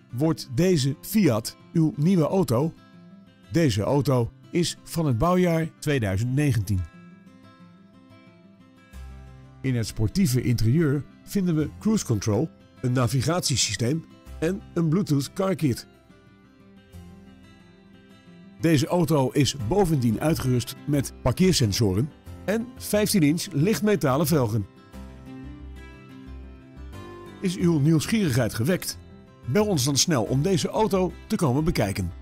Wordt deze Fiat uw nieuwe auto? Deze auto is van het bouwjaar 2019. In het sportieve interieur vinden we cruise control, een navigatiesysteem en een Bluetooth car kit. Deze auto is bovendien uitgerust met parkeersensoren en 15-inch lichtmetalen velgen. Is uw nieuwsgierigheid gewekt? Bel ons dan snel om deze auto te komen bekijken.